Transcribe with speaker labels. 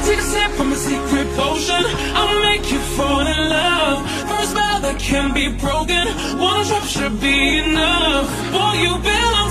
Speaker 1: Take a sip from a secret potion, I'll make you fall in love. For a spell that can be broken, one drop should be enough. Boy, you belong